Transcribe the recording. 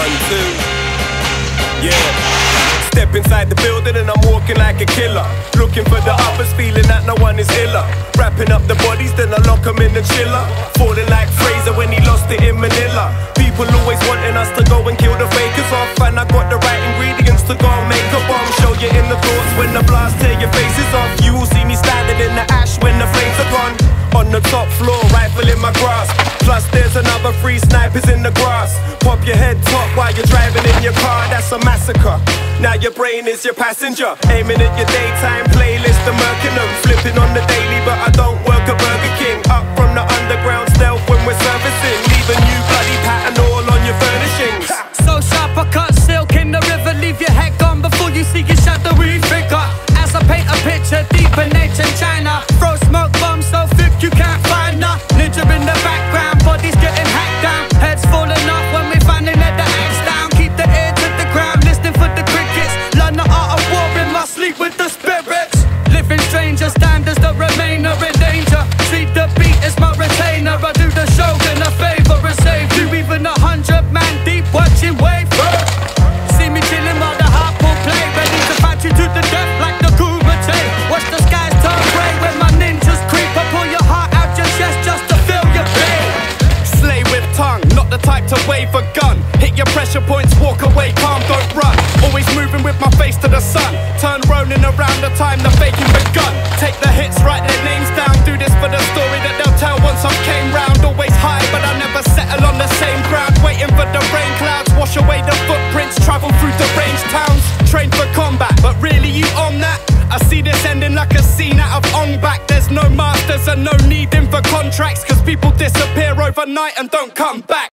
1, 2. Yeah. Step inside the building and I'm walking like a killer. Looking for the others, feeling that no one is iller. Wrapping up the bodies, then I lock them in the chiller. Falling like Fraser when he lost it in Manila. People always wanting us to go and kill the fakers off, and I got the right ingredients to go and make a bomb. Show you in the thoughts when the blast tear your faces off. You will see me standing in the ash when the flames are gone. On the top floor, rifle in my grasp. Plus there's another 3 snipers in the grass. Pop your head top while you're driving in your car, that's a massacre. Now your brain is your passenger. Aiming at your daytime playlist, I'm murking them. Flipping on the daily, but I don't work at Burger King. Up from the underground stealth when we're servicing. Leaving you bloody pattern all on your furnishings. So sharp I cut silk in the river. Leave your head gone before you see your shadowy figure. As I paint a picture deep in ancient China. Throw smoke bombs so thick you can't find her. Ninja in the background, bodies getting hacked down. Heads falling off when we finally let the axe down. Keep the ear to the ground, listening for the crickets. Learn the art of war in my sleep with the spirits. Living stranger, stand as the remainder in danger. Treat the beat as my retainer. I do the shogun a favor and save you. Even 100 man deep watching wave. See me chilling while the harpoon play. Ready to fight you to the death like the Kumite. Watch the skies turn grey when my ninjas creep. I pull your heart out your chest just to feel your pain. Slay with tongue, not the type to wave a gun. Hit your pressure points, walk away, calm, don't run. Always moving with my face to the sun. Turn rolling around the time the faking begun. Take the hits, write their names down. Do this for the story that they'll tell once I came round. Always high, but I never settle on the same ground. Waiting for the rain clouds, wash away the footprints. Travel through deranged towns, train for combat. But really you on that? I see this ending like a scene out of On Back. There's no masters and no needing for contracts, cause people disappear overnight and don't come back.